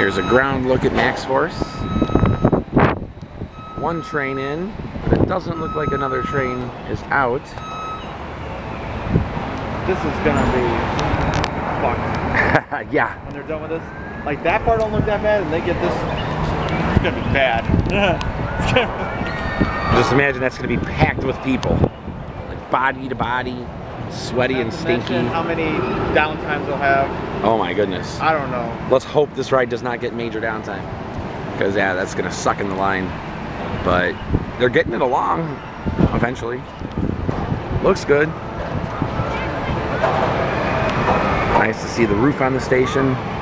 Here's a ground look at Maxx Force. One train in, but it doesn't look like another train is out. This is gonna be fucked. Yeah. When they're done with this, like that part don't look that bad, and they get this, it's gonna be bad. Just imagine that's gonna be packed with people, like body to body, sweaty and stinky. How many downtimes they'll have? Oh my goodness. I don't know. Let's hope this ride does not get major downtime, because yeah, that's gonna suck in the line. But they're getting it along eventually. Looks good. Nice to see the roof on the station.